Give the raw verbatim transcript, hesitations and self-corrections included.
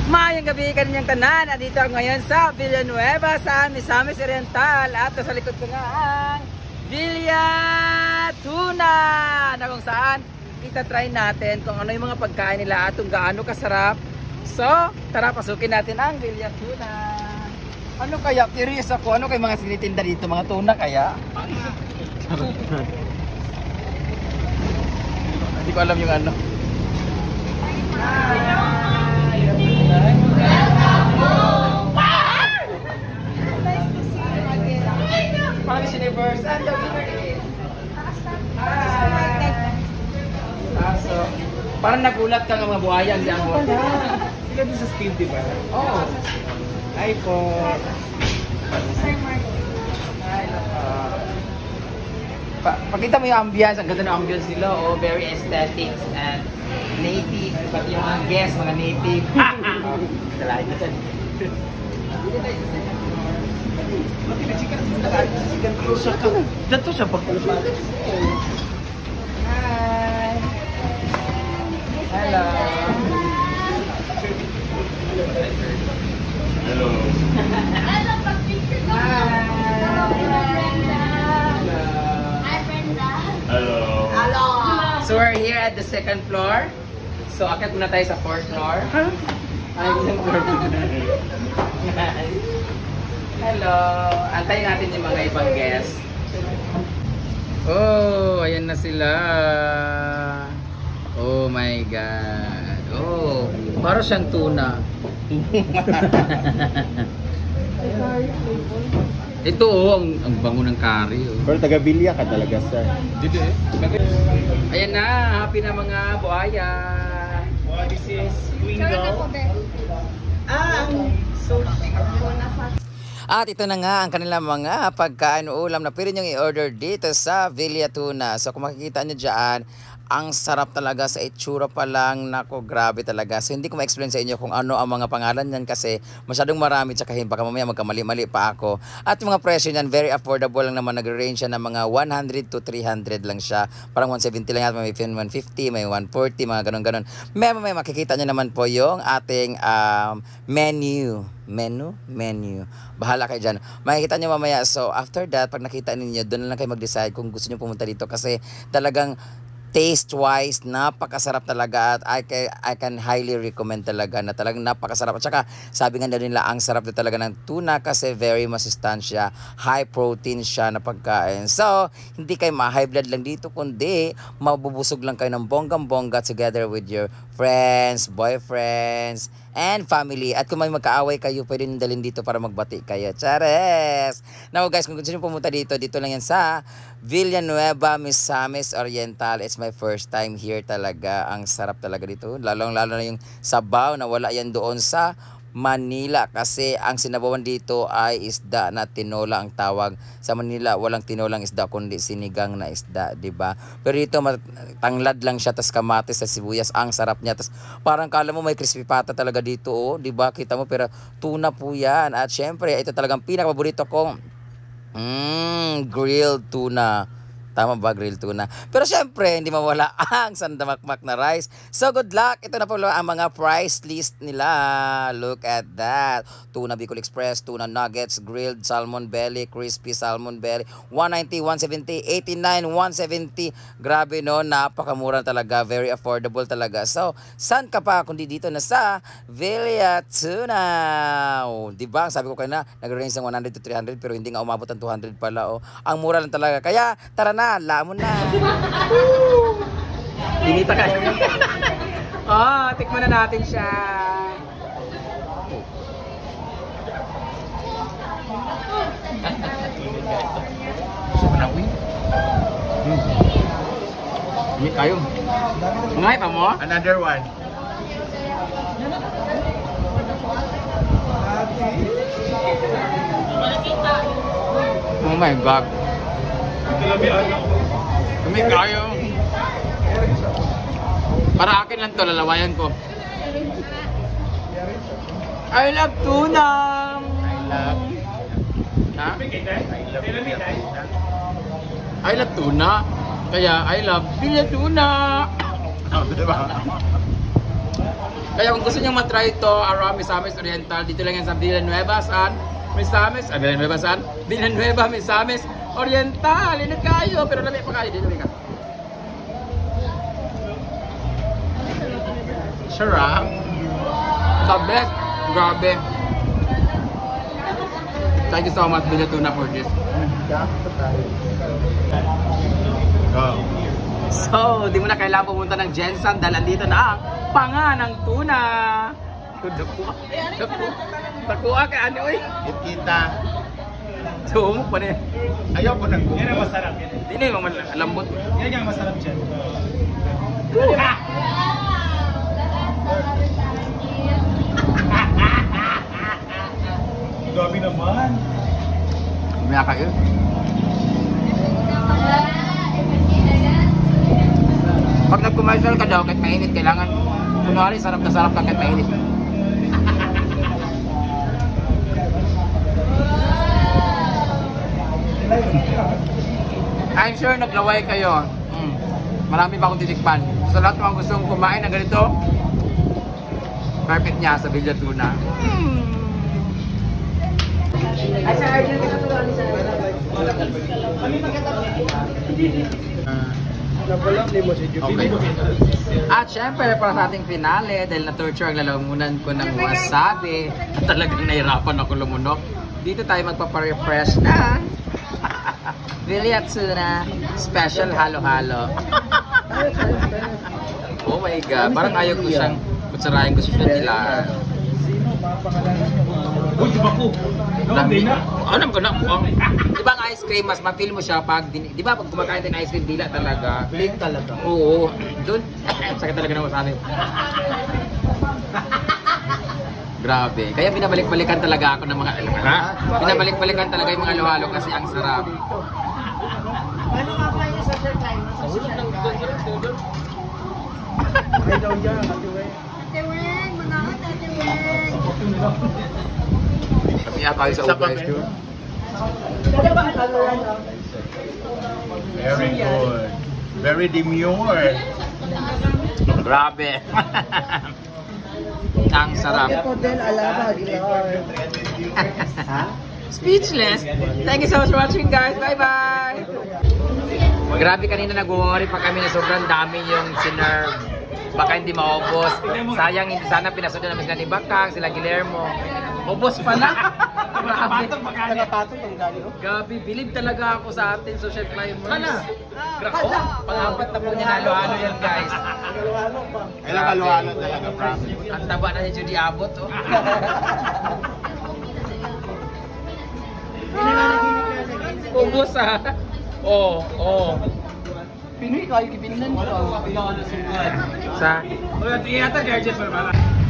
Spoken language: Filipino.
Mayang gabi kanyang tanan. At dito ako ngayon sa Villanueva sa Misamis Oriental. At sa likod ko nga ang Villa Tuna na kung saan itatry natin kung ano yung mga pagkain nila at kung gaano kasarap. So, tara pasukin natin ang Villa Tuna. Ano kaya? Curious ako. Ano kaya mga sinitinda dito? Mga tuna kaya? Hindi ko alam yung ano. Paris Universe and the winner is ah, so, parang nagulat ka ng mga buhaya hindi ako. Sila doon sa Steve, di ba? Oo. Hi po. Sir Mark. Pa pakita mo yung ambience, ang ganda ng ambience nila, oh, very aesthetics and native, pati yung mga guests, mga native. Kalahin na dyan. Dato siya pagpulupan. Hi! Hello! Hello. Hello, pag-picture ko. Hello, Brenda. Hi, Brenda. Hello. Hello. So we're here at the second floor. So akit muna tayo sa fourth floor. Ay, isang floor. Hello! Antayin natin yung mga ibang guests. Oh, ayan na sila. Oh my God. Oh, para siyang tuna. Ito oh, ang, ang bango ng curry. Oh. Pero taga-Villa ka talaga, sir. Dito eh. Ayan na, happy na mga buhaya. Wow, this is Twingo. Ah, so At ito na nga ang kanilang mga pagkain o ulam na pwede nyo i-order dito sa Villa Tuna. So kung makikita nyo dyan, ang sarap talaga sa itsura pa lang. Nako, grabe talaga. So hindi ko ma-explain sa inyo kung ano ang mga pangalan niyan kasi masyadong marami tsaka baka mamaya magkamali-mali pa ako. At yung mga presyo niyan, very affordable lang naman. Nag-range siya ng mga one hundred to three hundred lang siya. Parang one seventy lang yan. May one fifty, may one forty, mga ganun-ganun. May may makikita nyo naman po yung ating um, menu. Menu? Menu. Bahala kayo dyan. Makikita nyo mamaya. So after that, pag nakita ninyo, doon na lang kayo mag-decide kung gusto nyo pumunta dito kasi talagang taste-wise, napakasarap talaga at I can, I can highly recommend talaga na talagang napakasarap. At saka, sabi nga nila, ang sarap na talaga ng tuna kasi very masustansya, high protein siya na pagkain. So, hindi kayo ma-high blood lang dito, kundi mabubusog lang kayo ng bonggang-bongga together with your friends, boyfriends, and family. At kung may magkaaway kayo, pwede nyo dalhin dito para magbati kayo. Chares! Now guys, kung gusto nyo pumunta dito, dito lang yan sa Villanueva, Misamis Oriental. It's my first time here talaga. Ang sarap talaga dito. Lalong-lalo na yung sabaw na wala yan doon sa Manila kasi ang sinabawan dito ay isda na tinola ang tawag. Sa Manila walang tinolang isda kundi sinigang na isda, 'di ba? Pero dito tanglad lang siya tas kamatis sa sibuyas, ang sarap niya. Tas parang kala mo may crispy pata talaga dito, oh, 'di ba? Kita mo, pero tuna po 'yan. At syempre, ito talagang pinakapaborito kong mm, grilled tuna. Tama ba, grilled tuna? Pero syempre, hindi mawala ang sandamakmak na rice. So, good luck. Ito na po ang mga price list nila. Look at that. Tuna Bicol Express, tuna nuggets, grilled salmon belly, crispy salmon belly. one ninety, one seventy, eighty-nine, one seventy. Grabe no, napakamura talaga. Very affordable talaga. So, saan ka pa kundi dito na sa Villa Tuna? Oh, diba? Sabi ko kayo na, nag-range ng one hundred to three hundred pero hindi nga umabot ang two hundred pala. Oh. Ang mura lang talaga. Kaya, tara na. Lamon na. Dinita ka. Oh, tikman na natin siya. Gusto ko na win. Hmm. Hindi kayo. Ngay pa mo? Another one. Oh my God. Kami kayo. Para akin lang to, lalawayan ko. I love tuna. I love. Ha? I love. I love tuna. Kaya I love Villa Tuna. Oh, diba? Kaya kung gusto nyo matry ito, around Misamis Oriental, dito lang yan sa Villanueva, San Misamis, ah, Villanueva, San? Villanueva, Misamis Oriental. Init kayo, pero lamig pa kayo. Dito ka. Sarap. The best. Grabe. Thank you so much, Villa Tuna, for this. Go. So, di mo na kailangan pumunta ng Jensen dahil andito na ang panga ng tuna. Dakuha. Dakuha. Dakuha kay ano eh. Kita. Tumok pa niya. Ayaw ko nang Yan ang masarap. Di na yung lambot. Yan ang masarap dyan. Gabi naman. Umaya kayo. Pag nag-commercial ka daw, kahit mainit, kailangan kunwari, sarap na sarap ka kahit mainit. I'm sure naglaway kayo. Mm. Marami pa akong titikpan. Sa lahat ng mga gustong kumain ng ganito, perfect niya sa Villa Tuna. Mm. Ay, sa Arjun, nakatulong sa Okay. At syempre, para sa ating finale, dahil na-torture ang lalamunan ko ng wasabi, at talagang nahirapan ako lumunok, dito tayo magpaparefresh na Villa Tuna Special Halo-Halo. Oh my God, parang ayaw ko siyang kutsarahin, gusto siya nila. Uy, si Baku. Hindi na. Alam ko na. Oh. Di ba ang ice cream, mas ma-feel mo siya pag, di ba pag kumakain tayo ng ice cream, dila talaga. Plain talaga. Oo. Doon, sakit talaga ng wasabi. Grabe. Kaya binabalik-balikan talaga ako ng mga, ha? Binabalik-balikan talaga yung mga halo-halo kasi ang sarap. Ano nga pa yung social time? Ay daw yan, Ate Wen. Ate Wen, manakot Ate Wen. Kami nga tayo sa guys. Very good. Very demure. Grabe. Ang sarap. Speechless. Thank you so much for watching, guys. Bye-bye. Grabe, kanina nag-worry pa kami na sobrang dami yung sinerve. Baka hindi maubos. Sayang, hindi sana pinasunod namin sila ni Bakang, sila Guillermo. Ubos pala. Grabe. Nakapatong ang dami. Gabi, bilib talaga ako sa ating social climbers. Ano? Grabe. Pang-apat na po niya halo-halo yan, guys. Kailang halo-halo talaga, promise. Ang taba na ni Judy Abot, oh. Ubos, ah. Oh, oh. Pinoy kayo, kibinan mo. Sa? Wala, tingin ata, gadget pa naman.